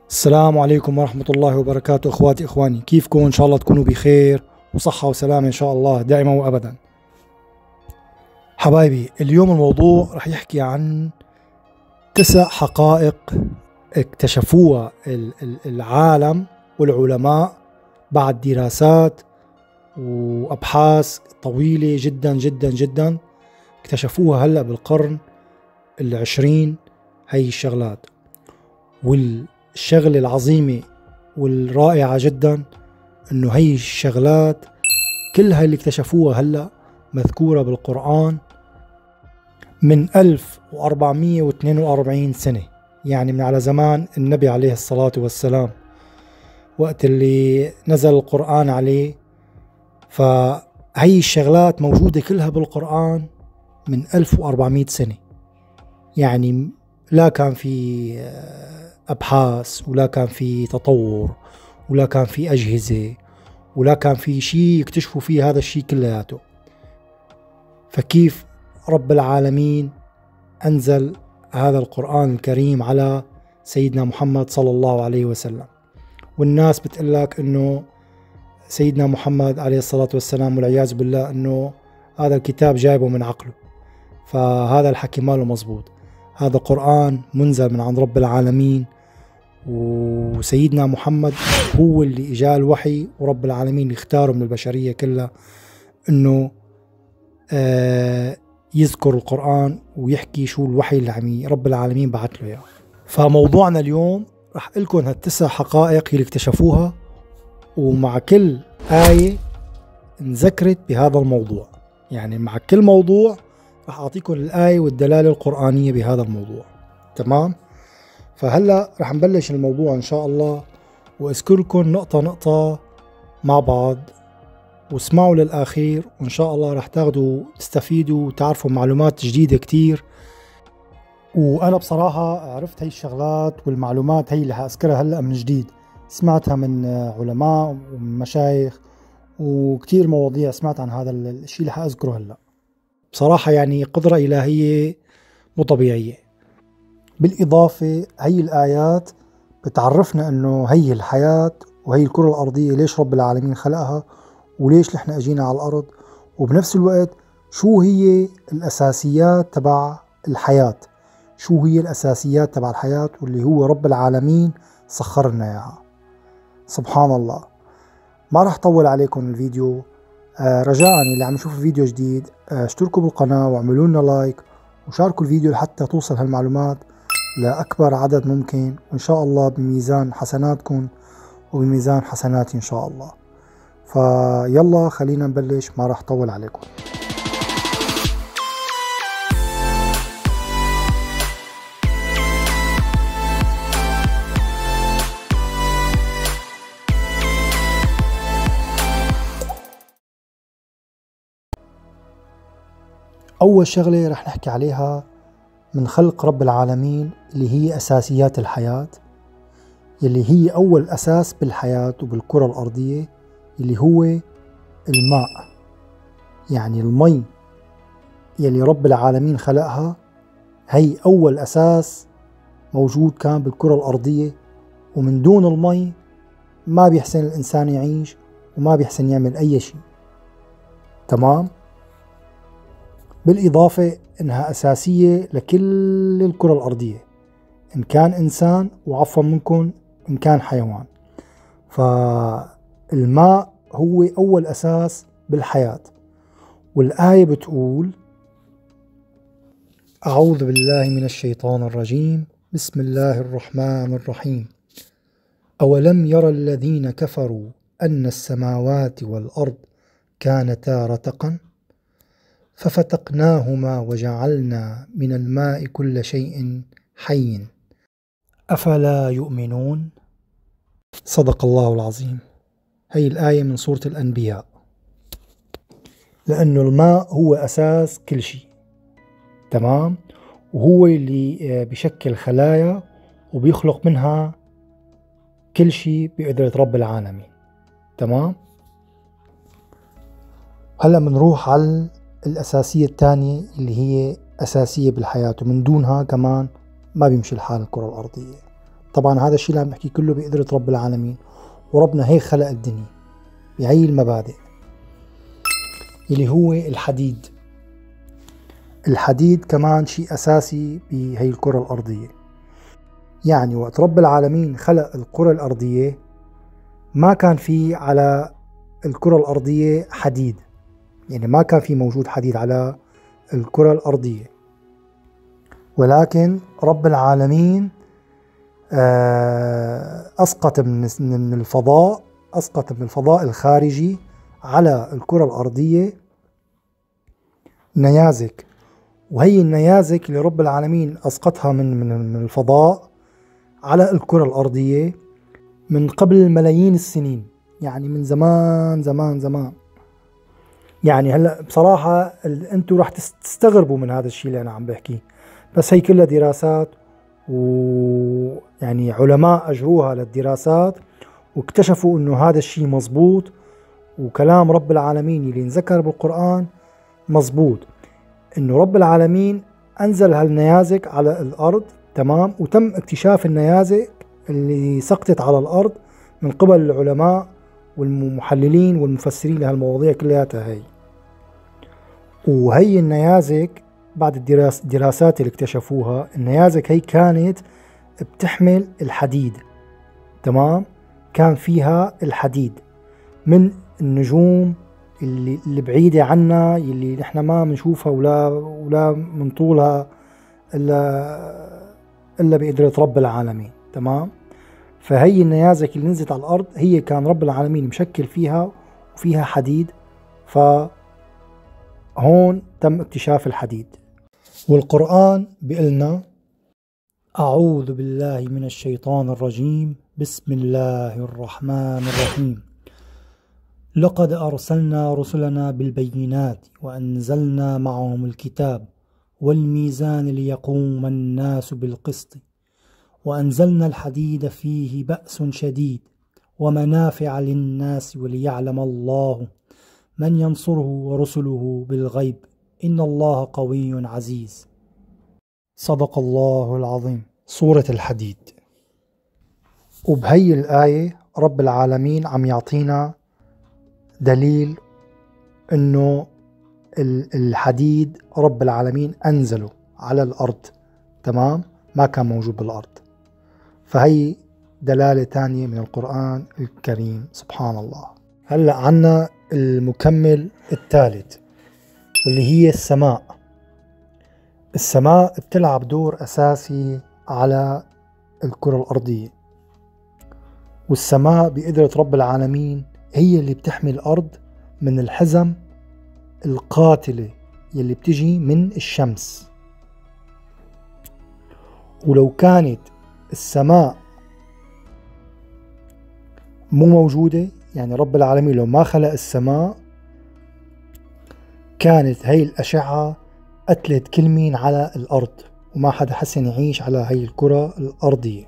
السلام عليكم ورحمة الله وبركاته. اخواتي اخواني، كيفكم؟ ان شاء الله تكونوا بخير وصحة وسلامة ان شاء الله دائما وابدا. حبايبي، اليوم الموضوع رح يحكي عن 9 حقائق اكتشفوها العالم والعلماء بعد دراسات وابحاث طويلة جدا جدا جدا. اكتشفوها هلأ بالقرن ال20. هي الشغلات والشغلة العظيمة والرائعة جدا انه هي الشغلات كلها اللي اكتشفوها هلأ مذكورة بالقرآن من 1442 سنة، يعني من على زمان النبي عليه الصلاة والسلام، وقت اللي نزل القرآن عليه. فهي الشغلات موجودة كلها بالقرآن من 1400 سنة، يعني لا كان في أبحاث ولا كان في تطور ولا كان في أجهزة ولا كان في شيء يكتشفوا فيه هذا الشيء كلياته. فكيف رب العالمين أنزل هذا القرآن الكريم على سيدنا محمد صلى الله عليه وسلم؟ والناس بتقلك إنه سيدنا محمد عليه الصلاة والسلام والعياذ بالله إنه هذا الكتاب جايبه من عقله، فهذا الحكي ماله مزبوط. هذا قرآن منزل من عند رب العالمين، وسيدنا محمد هو اللي اجاه الوحي، ورب العالمين اختاره من البشرية كلها انه يذكر القرآن ويحكي شو الوحي اللي رب العالمين بعث له اياه. فموضوعنا اليوم رح اقول لكم هال9 حقائق اللي اكتشفوها، ومع كل آية انذكرت بهذا الموضوع، يعني مع كل موضوع رح أعطيكم الآية والدلالة القرآنية بهذا الموضوع. تمام؟ فهلأ رح نبلش الموضوع إن شاء الله، وأذكر لكم نقطة نقطة مع بعض، واسمعوا للآخير، وإن شاء الله رح تستفيدوا وتعرفوا معلومات جديدة كتير. وأنا بصراحة عرفت هاي الشغلات والمعلومات هي اللي هأذكرها هلأ من جديد، سمعتها من علماء ومن مشايخ، وكتير مواضيع سمعت عن هذا الشيء اللي هأذكره هلأ. بصراحة يعني قدرة إلهية مو طبيعية. بالإضافة هي الآيات بتعرفنا أنه هي الحياة وهي الكرة الأرضية ليش رب العالمين خلقها، وليش نحن أجينا على الأرض، وبنفس الوقت شو هي الأساسيات تبع الحياة، شو هي الأساسيات تبع الحياة واللي هو رب العالمين سخر لنا إياها. سبحان الله. ما رح طول عليكم الفيديو. رجاء اللي عم يشوف فيديو جديد اشتركوا بالقناة واعملوا لنا لايك وشاركوا الفيديو لحتى توصل هالمعلومات لأكبر عدد ممكن، وإن شاء الله بميزان حسناتكم وبميزان حسناتي إن شاء الله. فيلا خلينا نبلش، ما راح طول عليكم. أول شغلة رح نحكي عليها من خلق رب العالمين اللي هي أساسيات الحياة، اللي هي أول أساس بالحياة وبالكرة الأرضية، اللي هو الماء. يعني المي يلي رب العالمين خلقها هي أول أساس موجود كان بالكرة الأرضية، ومن دون المي ما بيحسن الإنسان يعيش وما بيحسن يعمل أي شيء. تمام؟ بالإضافة إنها أساسية لكل الكرة الأرضية، إن كان إنسان وعفوا منكم إن كان حيوان. فالماء هو أول أساس بالحياة. والآية بتقول: أعوذ بالله من الشيطان الرجيم، بسم الله الرحمن الرحيم. أولم يرى الذين كفروا أن السماوات والأرض كانتا رتقا ففتقناهما وجعلنا من الماء كل شيء حي أفلا يؤمنون؟ صدق الله العظيم. هي الآية من سورة الأنبياء. لأنه الماء هو أساس كل شيء. تمام؟ وهو اللي بشكل خلايا وبيخلق منها كل شيء بقدرة رب العالمين. تمام؟ هلأ بنروح على الأساسية الثانية اللي هي أساسية بالحياة، ومن دونها كمان ما بيمشي الحال الكرة الأرضية. طبعا هذا الشيء اللي عم نحكي كله بقدرة رب العالمين، وربنا هيك خلق الدنيا بهي المبادئ اللي هو الحديد. الحديد كمان شيء أساسي بهي الكرة الأرضية. يعني وقت رب العالمين خلق الكرة الأرضية ما كان في على الكرة الأرضية حديد، يعني ما كان في موجود حديد على الكرة الأرضية، ولكن رب العالمين أسقط من الفضاء الخارجي على الكرة الأرضية نيازك. وهي النيازك اللي رب العالمين أسقطها من الفضاء على الكرة الأرضية من قبل ملايين السنين، يعني من زمان زمان زمان. يعني هلا بصراحة انتوا راح تستغربوا من هذا الشيء اللي أنا عم بحكيه، بس هي كلها دراسات، ويعني علماء أجروها للدراسات واكتشفوا إنه هذا الشيء مزبوط، وكلام رب العالمين اللي انذكر بالقرآن مزبوط، إنه رب العالمين أنزل هالنيازك على الأرض، تمام، وتم اكتشاف النيازك اللي سقطت على الأرض من قبل العلماء والمحللين والمفسرين لهالمواضيع كلياتها هي. وهي النيازك بعد الدراسات اللي اكتشفوها، النيازك هي كانت بتحمل الحديد، تمام، كان فيها الحديد من النجوم اللي بعيدة عنا، اللي نحن ما بنشوفها ولا من طولها إلا بقدرة رب العالمين، تمام. فهي النيازك اللي نزلت على الأرض هي كان رب العالمين مشكل فيها وفيها حديد، فهون تم اكتشاف الحديد. والقرآن بيقلنا: أعوذ بالله من الشيطان الرجيم، بسم الله الرحمن الرحيم، لقد أرسلنا رسلنا بالبينات وأنزلنا معهم الكتاب والميزان ليقوم الناس بالقسط وأنزلنا الحديد فيه بأس شديد ومنافع للناس وليعلم الله من ينصره ورسله بالغيب إن الله قوي عزيز. صدق الله العظيم. سورة الحديد. وبهي الآية رب العالمين عم يعطينا دليل إنه الحديد رب العالمين أنزله على الأرض، تمام، ما كان موجود بالأرض. فهي دلالة تانية من القرآن الكريم، سبحان الله. هلأ عنا المكمل الثالث واللي هي السماء. السماء بتلعب دور أساسي على الكرة الأرضية، والسماء بقدرة رب العالمين هي اللي بتحمي الأرض من الحزم القاتلة يلي بتجي من الشمس. ولو كانت السماء مو موجودة، يعني رب العالمين لو ما خلق السماء، كانت هي الأشعة قتلت كل مين على الأرض، وما حدا حسن يعيش على هي الكرة الأرضية.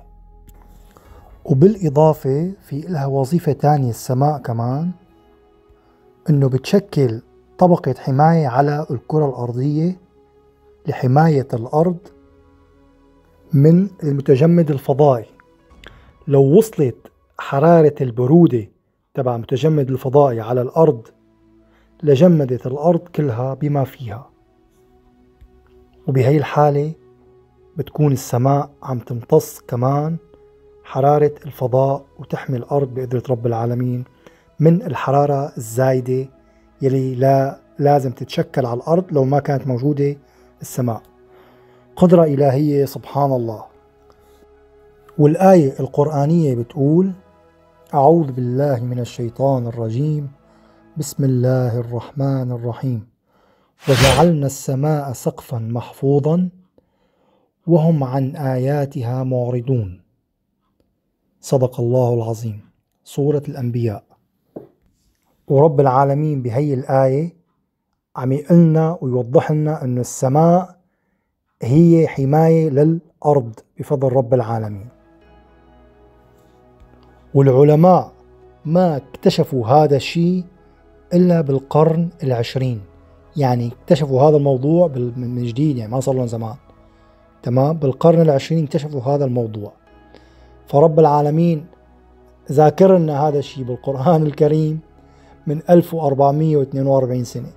وبالإضافة في إلها وظيفة تانية السماء كمان، إنه بتشكل طبقة حماية على الكرة الأرضية لحماية الأرض من المتجمد الفضائي. لو وصلت حرارة البرودة تبع المتجمد الفضائي على الأرض لجمدت الأرض كلها بما فيها، وبهي الحالة بتكون السماء عم تمتص كمان حرارة الفضاء وتحمي الأرض بقدرة رب العالمين من الحرارة الزايدة يلي لازم تتشكل على الأرض لو ما كانت موجودة السماء. قدرة إلهية، سبحان الله. والآية القرآنية بتقول: أعوذ بالله من الشيطان الرجيم، بسم الله الرحمن الرحيم، وجعلنا السماء سقفا محفوظا وهم عن آياتها معرضون. صدق الله العظيم. سورة الأنبياء. ورب العالمين بهي الآية عم يقلنا ويوضح لنا أن السماء هي حماية للأرض بفضل رب العالمين. والعلماء ما اكتشفوا هذا الشيء إلا بالقرن العشرين، يعني اكتشفوا هذا الموضوع من جديد، يعني ما صار لهم زمان، تمام، بالقرن العشرين اكتشفوا هذا الموضوع. فرب العالمين ذاكر لنا هذا الشيء بالقرآن الكريم من 1442 سنة.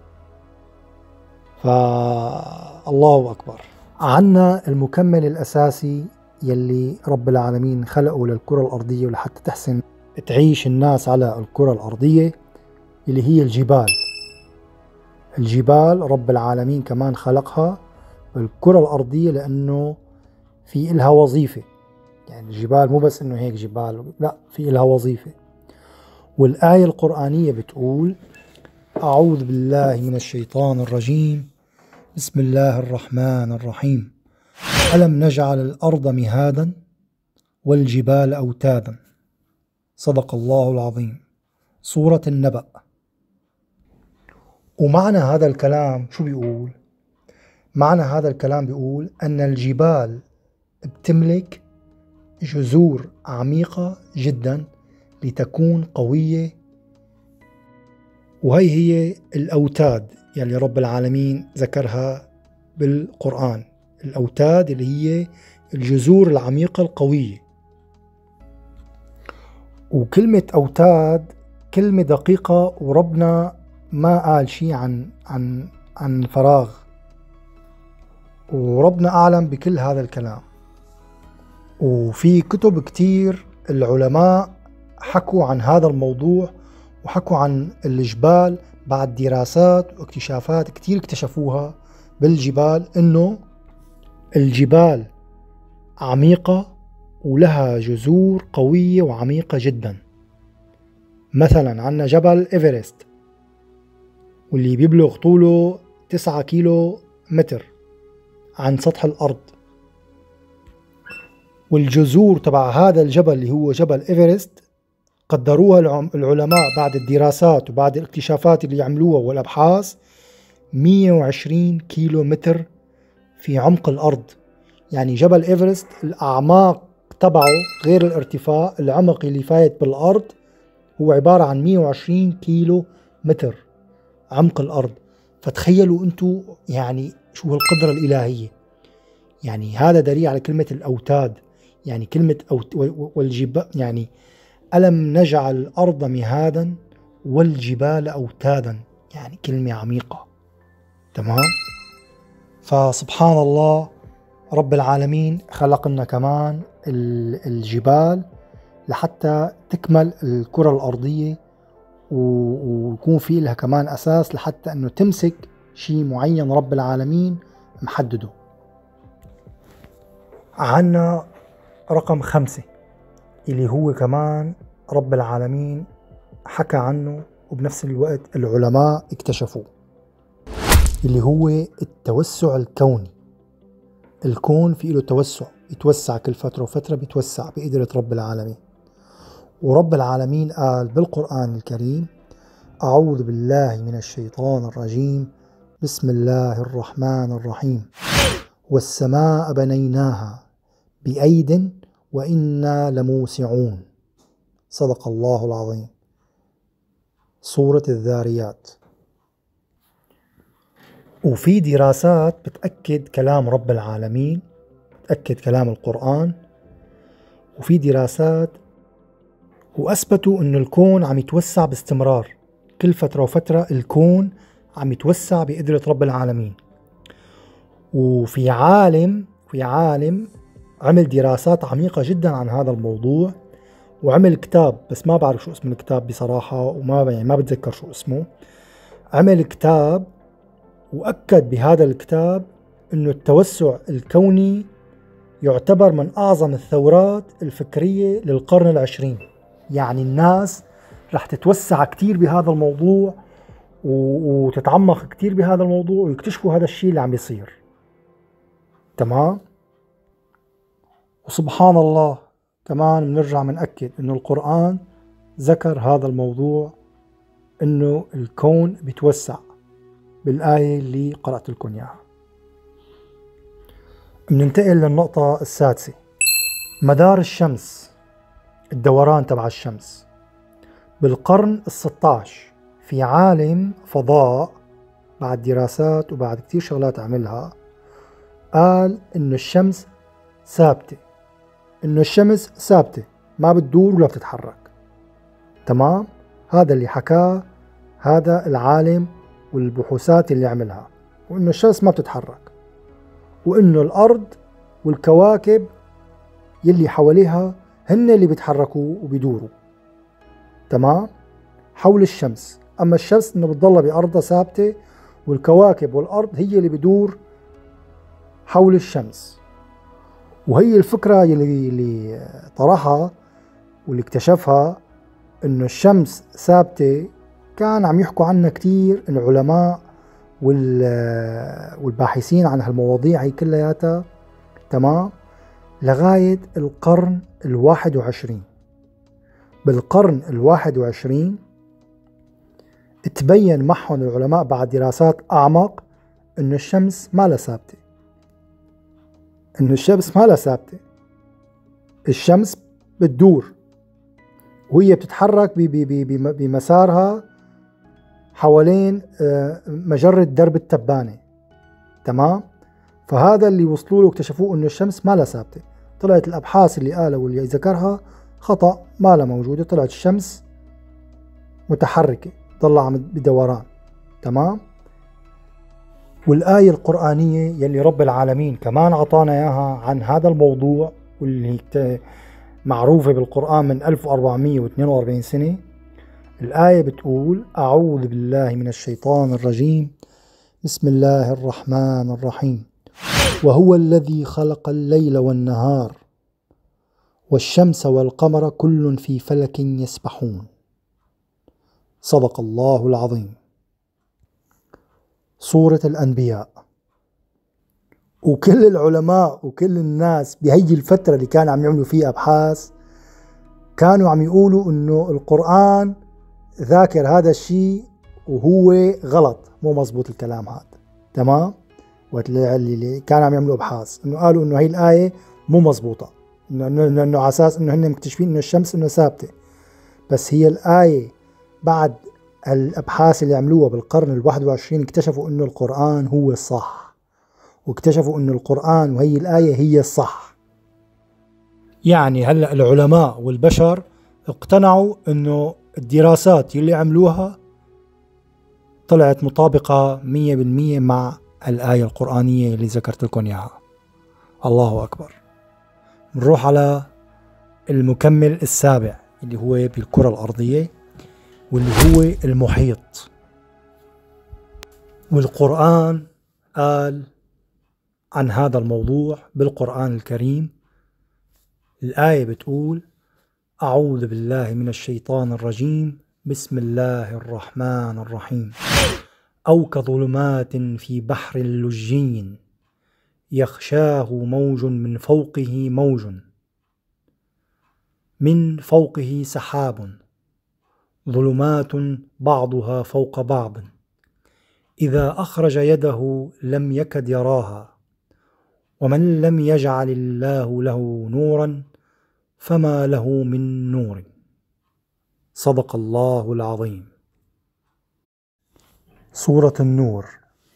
فالله أكبر. عنا المكمل الأساسي يلي رب العالمين خلقه للكرة الأرضية ولحتى تحسن تعيش الناس على الكرة الأرضية، اللي هي الجبال. الجبال رب العالمين كمان خلقها بالكرة الأرضية لأنه في إلها وظيفة. يعني الجبال مو بس إنه هيك جبال، لا، في إلها وظيفة. والآية القرآنية بتقول: أعوذ بالله من الشيطان الرجيم، بسم الله الرحمن الرحيم، ألم نجعل الأرض مهادا والجبال أوتادا. صدق الله العظيم. سورة النبأ. ومعنى هذا الكلام شو بيقول؟ معنى هذا الكلام بيقول أن الجبال بتملك جذور عميقة جدا لتكون قوية، وهي هي الأوتاد يلي رب العالمين ذكرها بالقرآن. الأوتاد اللي هي الجذور العميقة القوية. وكلمة أوتاد كلمة دقيقة، وربنا ما قال شيء عن فراغ، وربنا أعلم بكل هذا الكلام. وفي كتب كتير العلماء حكوا عن هذا الموضوع، وحكوا عن الجبال بعد دراسات واكتشافات كتير اكتشفوها بالجبال، إنه الجبال عميقة ولها جذور قوية وعميقة جدا. مثلا عنا جبل إيفرست، واللي بيبلغ طوله 9 كيلو متر عن سطح الأرض. والجذور تبع هذا الجبل اللي هو جبل إيفرست قدروها العلماء بعد الدراسات وبعد الاكتشافات اللي عملوها والأبحاث 120 كيلو متر في عمق الأرض. يعني جبل إيفرست الأعماق تبعه غير الارتفاع، العمق اللي فايت بالأرض هو عبارة عن 120 كيلو متر عمق الأرض. فتخيلوا أنتوا يعني شو هالقدرة الإلهية. يعني هذا دليل على كلمة الأوتاد. يعني كلمة والجبال، يعني ألم نجعل الأرض مهادا والجبال أوتادا، يعني كلمة عميقة. تمام. فسبحان الله، رب العالمين خلق لنا كمان الجبال لحتى تكمل الكرة الأرضية، ويكون في لها كمان أساس لحتى أنه تمسك شيء معين رب العالمين محدده. عنا رقم 5 اللي هو كمان رب العالمين حكى عنه وبنفس الوقت العلماء اكتشفوه، اللي هو التوسع الكوني. الكون فيه له توسع، يتوسع كل فترة وفترة، بيتوسع بقدرة رب العالمين. ورب العالمين قال بالقرآن الكريم: أعوذ بالله من الشيطان الرجيم، بسم الله الرحمن الرحيم، والسماء بنيناها بأيد وإنا لموسعون. صدق الله العظيم. سورة الذاريات. وفي دراسات بتأكد كلام رب العالمين، بتأكد كلام القرآن. وفي دراسات وأثبتوا أن الكون عم يتوسع باستمرار، كل فترة وفترة الكون عم يتوسع بقدرة رب العالمين. وفي عالم عمل دراسات عميقة جدا عن هذا الموضوع، وعمل كتاب، بس ما بعرف شو اسم الكتاب بصراحة، ما بتذكر شو اسمه. عمل كتاب وأكد بهذا الكتاب أنه التوسع الكوني يعتبر من أعظم الثورات الفكرية للقرن العشرين. يعني الناس رح تتوسع كتير بهذا الموضوع وتتعمق كتير بهذا الموضوع ويكتشفوا هذا الشيء اللي عم بيصير. تمام. وسبحان الله كمان بنرجع بنأكد انه القرآن ذكر هذا الموضوع، انه الكون بيتوسع بالآية اللي قرأت لكم اياها. بننتقل للنقطة السادسة: مدار الشمس، الدوران تبع الشمس. بالقرن ال16 في عالم فضاء بعد دراسات وبعد كتير شغلات عملها قال انه الشمس ثابتة، إنه الشمس ثابتة ما بتدور ولا بتتحرك. تمام؟ هذا اللي حكاه هذا العالم والبحوثات اللي عملها، وإنه الشمس ما بتتحرك، وإنه الأرض والكواكب يلي حواليها هن اللي بيتحركوا وبيدوروا. تمام؟ حول الشمس. أما الشمس إنه بتضلها بأرضها ثابتة، والكواكب والأرض هي اللي بدور حول الشمس. وهي الفكرة اللي طرحها واللي اكتشفها إنه الشمس ثابتة، كان عم يحكوا عنها كتير العلماء والباحثين عن هالمواضيع هي كلياتها. تمام؟ لغاية القرن 21. بالقرن 21 تبين معهم العلماء بعد دراسات أعمق إنه الشمس ما لها ثابتة. إنه الشمس ما لها ثابتة، الشمس بتدور وهي بتتحرك بمسارها حوالين مجرة درب التبانة. تمام؟ فهذا اللي وصلوا له واكتشفوه إنه الشمس ما لها ثابتة. طلعت الأبحاث اللي قالها واللي ذكرها خطأ، ما لها موجودة. طلعت الشمس متحركة، طلع عم بدوران. تمام؟ والآية القرآنية يلي رب العالمين كمان عطانا إياها عن هذا الموضوع، واللي معروفة بالقرآن من 1442 سنة. الآية بتقول: أعوذ بالله من الشيطان الرجيم، بسم الله الرحمن الرحيم، وهو الذي خلق الليل والنهار والشمس والقمر كل في فلك يسبحون. صدق الله العظيم. سورة الأنبياء. وكل العلماء وكل الناس بهي الفترة اللي كانوا عم يعملوا فيها أبحاث كانوا عم يقولوا إنه القرآن ذاكر هذا الشيء وهو غلط، مو مزبوط الكلام هذا. تمام؟ اللي كانوا عم يعملوا أبحاث إنه قالوا إنه هي الآية مو مزبوطة، إنه على أساس إنه هن مكتشفين إنه الشمس إنه ثابتة. بس هي الآية بعد الأبحاث اللي عملوها بالقرن 21 اكتشفوا إنه القرآن هو الصح، واكتشفوا إنه القرآن وهي الآية هي الصح. يعني هلأ العلماء والبشر اقتنعوا إنه الدراسات اللي عملوها طلعت مطابقة 100% مع الآية القرآنية اللي ذكرت لكم إياها. الله أكبر. نروح على المكمل السابع اللي هو بالكرة الأرضية، واللي هو المحيط. والقرآن قال عن هذا الموضوع بالقرآن الكريم. الآية بتقول: أعوذ بالله من الشيطان الرجيم، بسم الله الرحمن الرحيم، أو كظلمات في بحر لجي يغشاه موج من فوقه موج من فوقه سحاب ظلمات بعضها فوق بعض إذا أخرج يده لم يكد يراها ومن لم يجعل الله له نورا فما له من نور. صدق الله العظيم. سورة النور.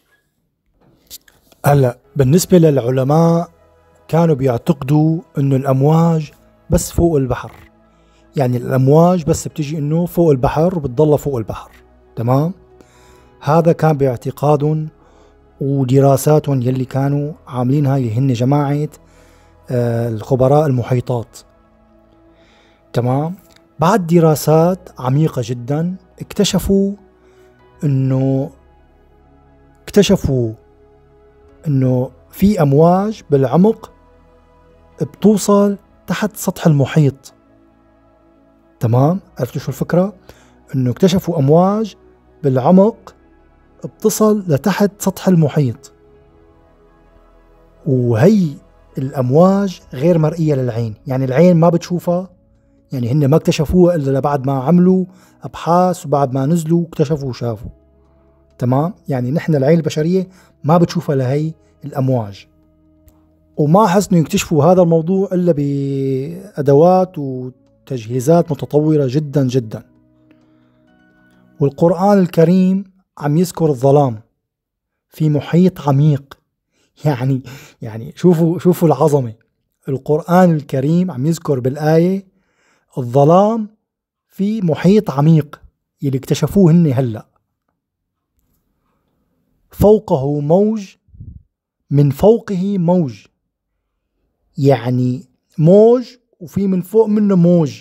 هلا بالنسبة للعلماء كانوا بيعتقدوا انه الامواج بس فوق البحر، يعني الامواج بس بتجي انه فوق البحر وبتضل فوق البحر. تمام؟ هذا كان باعتقادهم ودراساتهم يلي كانوا عاملينها، اللي هن جماعة الخبراء المحيطات. تمام؟ بعد دراسات عميقة جدا اكتشفوا انه في امواج بالعمق بتوصل تحت سطح المحيط. تمام؟ عرفتوا شو الفكرة؟ انه اكتشفوا امواج بالعمق بتصل لتحت سطح المحيط، وهي الامواج غير مرئية للعين، يعني العين ما بتشوفها. يعني هن ما اكتشفوها الا بعد ما عملوا ابحاث وبعد ما نزلوا اكتشفوا وشافوا. تمام؟ يعني نحن العين البشرية ما بتشوفها لهي الامواج، وما حسنوا يكتشفوا هذا الموضوع الا بادوات وتجهيزات متطورة جدا جدا. والقرآن الكريم عم يذكر الظلام في محيط عميق. يعني شوفوا العظمة. القرآن الكريم عم يذكر بالآية الظلام في محيط عميق يلي اكتشفوه هن هلأ، فوقه موج، من فوقه موج، يعني موج وفي من فوق منه موج،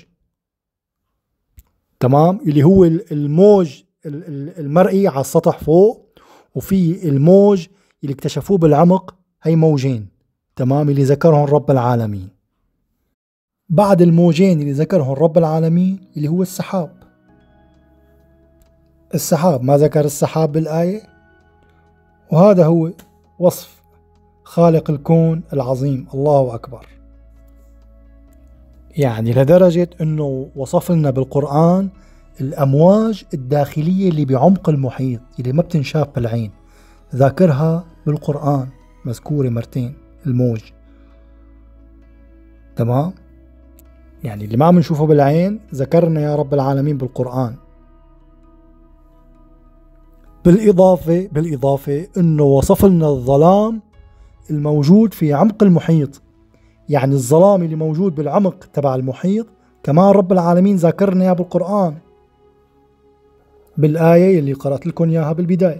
تمام، اللي هو الموج المرئي على السطح فوق، وفي الموج اللي اكتشفوه بالعمق، هي موجين، تمام، اللي ذكرهم رب العالمين. بعد الموجين اللي ذكرهم رب العالمين اللي هو السحاب. السحاب ما ذكر السحاب بالآية؟ وهذا هو وصف خالق الكون العظيم، الله أكبر. يعني لدرجة أنه وصف لنا بالقرآن الأمواج الداخلية اللي بعمق المحيط اللي ما بتنشاف بالعين، ذاكرها بالقرآن، مذكورة مرتين الموج، تمام، يعني اللي ما بنشوفه بالعين ذكرنا يا رب العالمين بالقرآن. بالإضافة أنه وصف لنا الظلام الموجود في عمق المحيط، يعني الظلام اللي موجود بالعمق تبع المحيط كمان رب العالمين ذاكرنا اياه بالقرآن بالآية اللي قرأت لكم اياها بالبداية.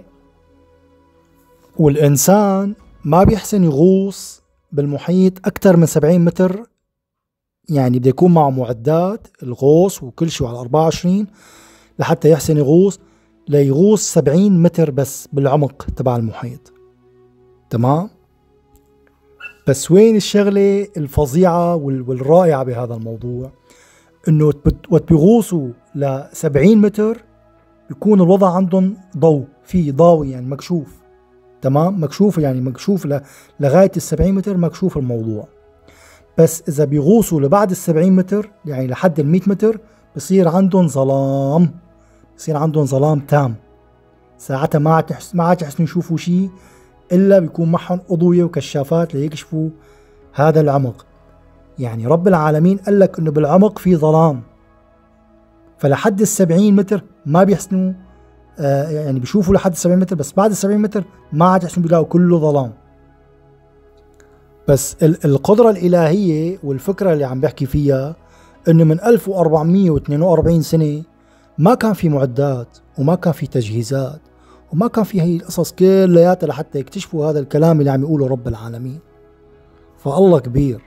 والإنسان ما بيحسن يغوص بالمحيط أكثر من 70 متر، يعني بده يكون معه معدات الغوص وكل شيء على 24 لحتى يحسن يغوص، ليغوص 70 متر بس بالعمق تبع المحيط، تمام. بس وين الشغلة الفظيعة والرائعة بهذا الموضوع؟ انه وقت بيغوصوا ل 70 متر بيكون الوضع عندهم ضوء، في ضاوي يعني مكشوف، تمام، مكشوف، يعني مكشوف لغاية ال 70 متر مكشوف الموضوع. بس اذا بيغوصوا لبعد ال 70 متر يعني لحد ال 100 متر بصير عندهم ظلام، بصير عندهم ظلام تام، ساعتها ما عاد يحسنوا يشوفوا شيء إلا بيكون معهم أضوية وكشافات ليكشفوا هذا العمق. يعني رب العالمين قال لك إنه بالعمق في ظلام، فلحد 70 متر ما بيحسنوا يعني بيشوفوا لحد 70 متر، بس بعد 70 متر ما عاد يحسنوا بيلاقوا كله ظلام. بس القدرة الإلهية والفكرة اللي عم بحكي فيها إنه من 1442 سنة ما كان في معدات وما كان في تجهيزات وما كان في هي القصص كلياتها لحتى يكتشفوا هذا الكلام اللي عم يقوله رب العالمين. فالله كبير،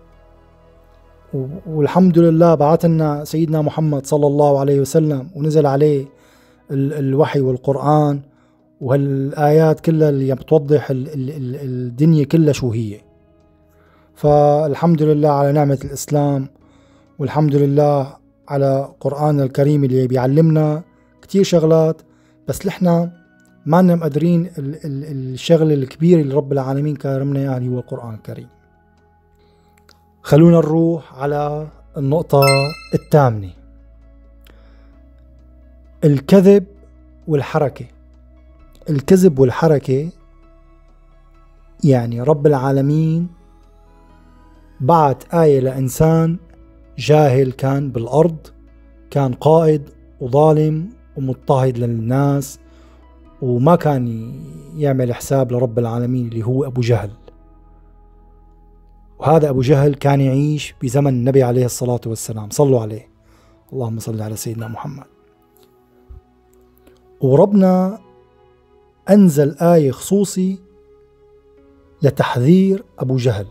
والحمد لله بعث لنا سيدنا محمد صلى الله عليه وسلم ونزل عليه الوحي والقرآن وهالآيات كلها اللي بتوضح الدنيا كلها شو هي. فالحمد لله على نعمة الإسلام، والحمد لله على قرآن الكريم اللي بيعلمنا كتير شغلات، بس نحن ما لنا مقدرين الشغل الكبير اللي رب العالمين كرمنا اياه اللي هو القرآن الكريم. خلونا نروح على النقطة الثامنة، الكذب والحركة. الكذب والحركة يعني رب العالمين بعت آية لإنسان جاهل كان بالأرض، كان قائد وظالم ومضطهد للناس، وما كان يعمل حساب لرب العالمين اللي هو أبو جهل. وهذا أبو جهل كان يعيش بزمن النبي عليه الصلاة والسلام، صلوا عليه، اللهم صل على سيدنا محمد. وربنا أنزل آية خصوصي لتحذير أبو جهل،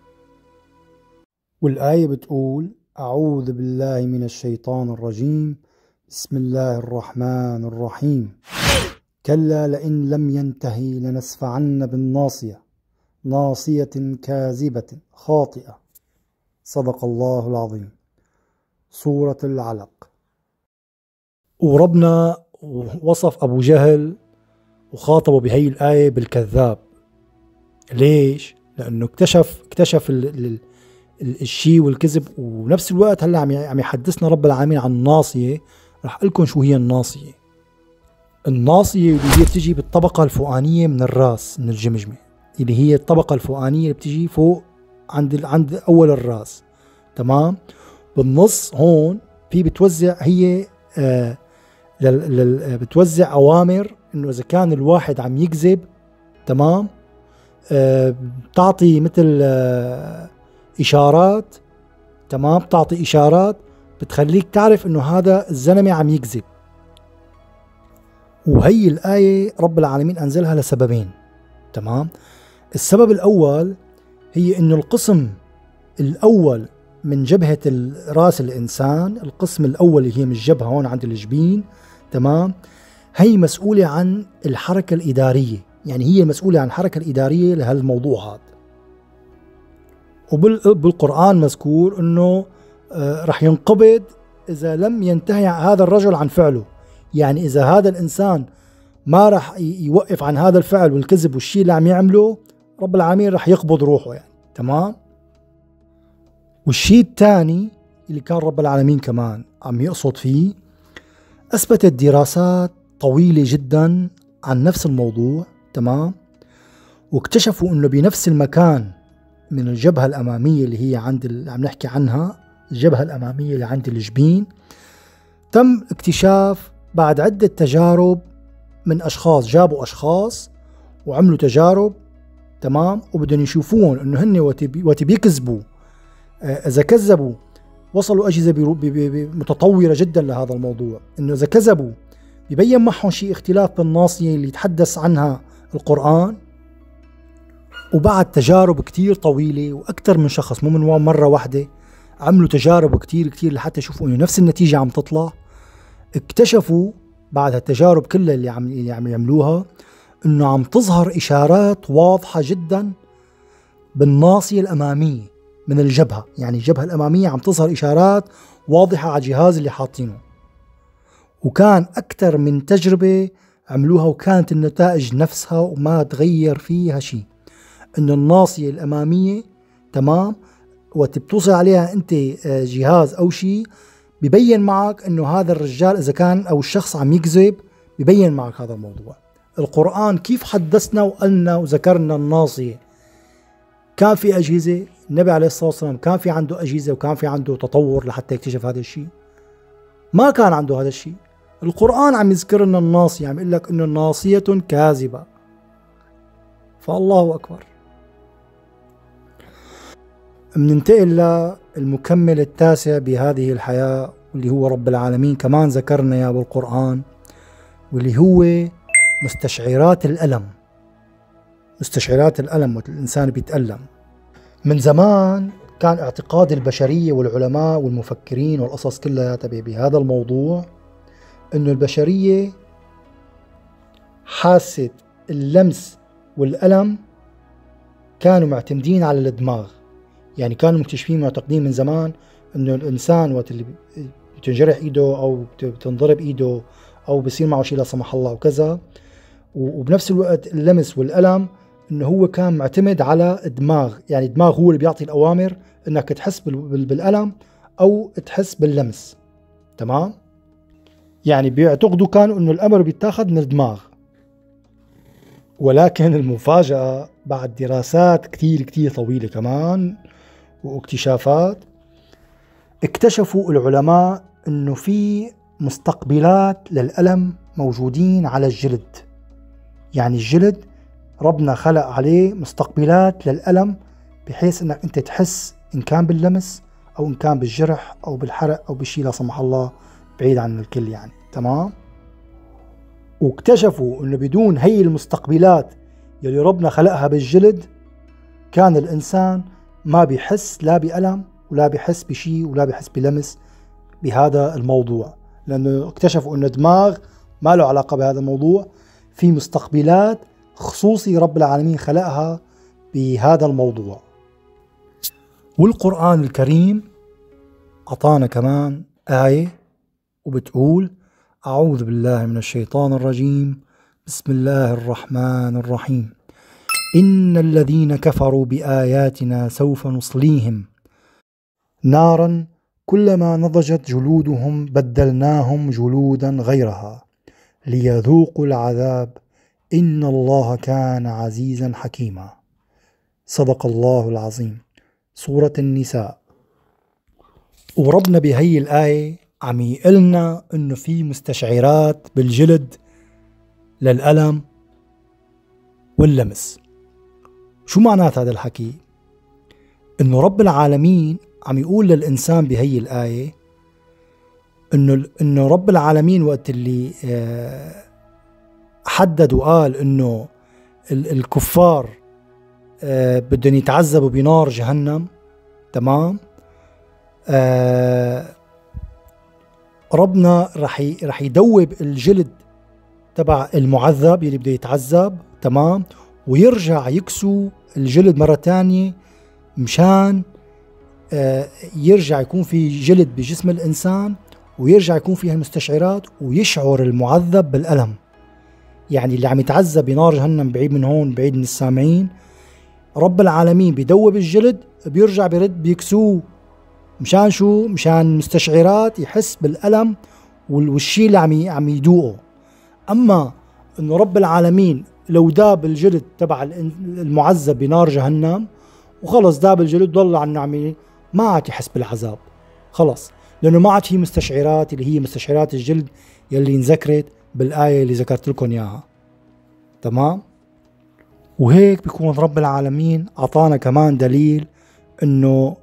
والآية بتقول: أعوذ بالله من الشيطان الرجيم، بسم الله الرحمن الرحيم، كلا لئن لم ينتهي لنسفعن بالناصية، ناصية كاذبة خاطئة. صدق الله العظيم. سورة العلق. وربنا وصف أبو جهل وخاطبه بهي الآية بالكذاب. ليش؟ لأنه اكتشف الشيء والكذب، ونفس الوقت هلا عم يحدثنا رب العالمين عن الناصية. رح أقول لكم شو هي الناصية. الناصية اللي هي بتجي بالطبقة الفوقانية من الراس، من الجمجمة، اللي هي الطبقة الفوقانية اللي بتجي فوق عند أول الراس، تمام. بالنص هون في بتوزع، هي بتوزع أوامر إنه إذا كان الواحد عم يكذب، تمام، بتعطي مثل إشارات، تمام، بتعطي إشارات بتخليك تعرف إنه هذا الزلمة عم يكذب. وهي الآية رب العالمين أنزلها لسببين، تمام. السبب الأول هي إنه القسم الأول من جبهة رأس الإنسان، القسم الأول اللي هي من الجبهة هون عند الجبين، تمام، هي مسؤولة عن الحركة الإدارية، يعني هي مسؤولة عن الحركة الإدارية لهالموضوع هذا. وبالقرآن مذكور إنه رح ينقبض إذا لم ينتهي هذا الرجل عن فعله، يعني إذا هذا الإنسان ما رح يوقف عن هذا الفعل والكذب والشيء اللي عم يعمله، رب العالمين رح يقبض روحه يعني، تمام. والشيء الثاني اللي كان رب العالمين كمان عم يقصد فيه، أثبتت دراسات طويلة جدا عن نفس الموضوع، تمام، واكتشفوا إنه بنفس المكان من الجبهة الأمامية اللي هي عند اللي عم نحكي عنها، الجبهة الأمامية اللي عند الجبين، تم اكتشاف بعد عدة تجارب من أشخاص، جابوا أشخاص وعملوا تجارب، تمام، وبدهم يشوفون إنه هن وقت بيكذبوا، إذا كذبوا وصلوا أجهزة متطورة جدا لهذا الموضوع، إنه إذا كذبوا بيبين معهم شيء اختلاف بالناصية اللي يتحدث عنها القرآن. وبعد تجارب كتير طويلة وأكثر من شخص، مو من مرة واحدة، عملوا تجارب كتير لحتى يشوفوا إنه نفس النتيجة عم تطلع. اكتشفوا بعد هالتجارب كلها اللي عم يعملوها إنه عم تظهر إشارات واضحة جدا بالناصية الأمامية من الجبهة، يعني الجبهة الأمامية عم تظهر إشارات واضحة على الجهاز اللي حاطينه. وكان أكثر من تجربة عملوها وكانت النتائج نفسها وما تغير فيها شيء، إنه الناصية الأمامية، تمام، وقت بتوصل عليها أنت جهاز أو شيء ببين معك إنه هذا الرجال إذا كان أو الشخص عم يكذب، ببين معك هذا الموضوع. القرآن كيف حدثنا وقالنا وذكرنا الناصية؟ كان في أجهزة، النبي عليه الصلاة والسلام كان في عنده أجهزة وكان في عنده تطور لحتى يكتشف هذا الشيء؟ ما كان عنده هذا الشيء. القرآن عم يذكر لنا الناصية، عم يقول لك إنه ناصية كاذبة. فالله أكبر. بننتقل للمكمل التاسع بهذه الحياة، واللي هو رب العالمين كمان ذكرنا يا بالقرآن، واللي هو مستشعرات الألم. مستشعرات الألم، والإنسان بيتألم. من زمان كان اعتقاد البشرية والعلماء والمفكرين والقصص كلها بهذا الموضوع إنه البشرية حاسة اللمس والألم كانوا معتمدين على الدماغ. يعني كانوا مكتشفين معتقدين من زمان إنه الإنسان وقت اللي بتنجرح إيده أو بتنضرب إيده أو بصير معه شيء لا سمح الله وكذا، وبنفس الوقت اللمس والألم إنه هو كان معتمد على الدماغ، يعني الدماغ هو اللي بيعطي الأوامر إنك تحس بالألم أو تحس باللمس، تمام؟ يعني بيعتقدوا كانوا إنه الأمر بيتاخد من الدماغ. ولكن المفاجأة بعد دراسات كتير طويلة كمان واكتشافات، اكتشفوا العلماء إنه في مستقبلات للألم موجودين على الجلد. يعني الجلد ربنا خلق عليه مستقبلات للألم، بحيث إنك أنت تحس إن كان باللمس أو إن كان بالجرح أو بالحرق أو بالشيء لا سمح الله بعيد عن الكل، يعني تمام. واكتشفوا إنه بدون هي المستقبلات يلي ربنا خلقها بالجلد كان الإنسان ما بيحس لا بألم ولا بيحس بشيء ولا بيحس بلمس بهذا الموضوع، لأنه اكتشفوا إنه الدماغ ما له علاقة بهذا الموضوع، في مستقبلات خصوصي رب العالمين خلقها بهذا الموضوع. والقرآن الكريم أعطانا كمان آية وبتقول: أعوذ بالله من الشيطان الرجيم، بسم الله الرحمن الرحيم، إن الذين كفروا بآياتنا سوف نصليهم نارا كلما نضجت جلودهم بدلناهم جلودا غيرها ليذوقوا العذاب إن الله كان عزيزا حكيما. صدق الله العظيم. سورة النساء. وربنا بهي الآية عم يقلنا إنه في مستشعرات بالجلد للألم واللمس. شو معنات هذا الحكي؟ إنه رب العالمين عم يقول للإنسان بهي الآية إنه رب العالمين وقت اللي حدد وقال إنه الكفار بدهم يتعذبوا بنار جهنم، تمام، ربنا رح يدوب الجلد تبع المعذب يلي بده يتعذب، تمام، ويرجع يكسو الجلد مرة تانية مشان يرجع يكون في جلد بجسم الإنسان، ويرجع يكون فيها المستشعرات ويشعر المعذب بالألم. يعني اللي عم يتعذب بنار جهنم بعيد من هون بعيد من السامعين، رب العالمين بيدوب الجلد بيرجع برد بيكسوه مشان شو؟ مشان المستشعرات يحس بالألم والشي اللي عم يدوقه. أما إنه رب العالمين لو داب الجلد تبع المعذب بنار جهنم وخلص داب الجلد ضل عنه ما عاد يحس بالعذاب خلص، لأنه ما عاد في مستشعرات اللي هي مستشعرات الجلد يلي انذكرت بالآية اللي ذكرت لكم إياها، تمام. وهيك بيكون رب العالمين عطانا كمان دليل إنه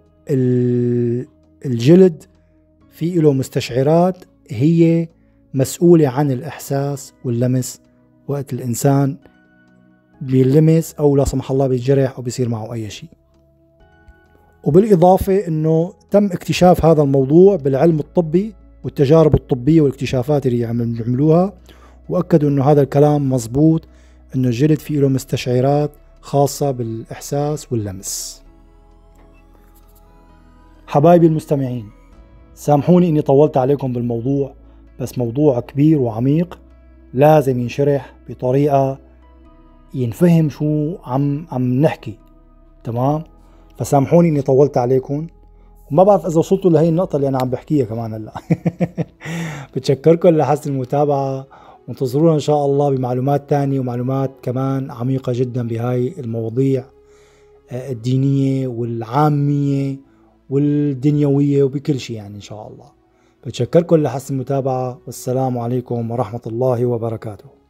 الجلد في له مستشعرات هي مسؤولة عن الإحساس واللمس وقت الإنسان بيلمس أو لا سمح الله بيتجرح أو بيصير معه أي شيء. وبالإضافة إنه تم اكتشاف هذا الموضوع بالعلم الطبي والتجارب الطبية والاكتشافات اللي عم يعملوها، وأكدوا إنه هذا الكلام مزبوط، إنه الجلد فيه له مستشعرات خاصة بالإحساس واللمس. حبايبي المستمعين، سامحوني إني طولت عليكم بالموضوع، بس موضوع كبير وعميق لازم ينشرح بطريقة ينفهم شو عم نحكي، تمام. فسامحوني إني طولت عليكم، وما بعرف إذا وصلتوا لهي النقطة اللي أنا عم بحكيها كمان هلا. بتشكركم لحسن المتابعة، وانتظرونا إن شاء الله بمعلومات تانية ومعلومات كمان عميقة جدا بهاي المواضيع الدينية والعامية والدنيوية وبكل شيء يعني إن شاء الله. بتشكركم لحسن المتابعة، والسلام عليكم ورحمة الله وبركاته.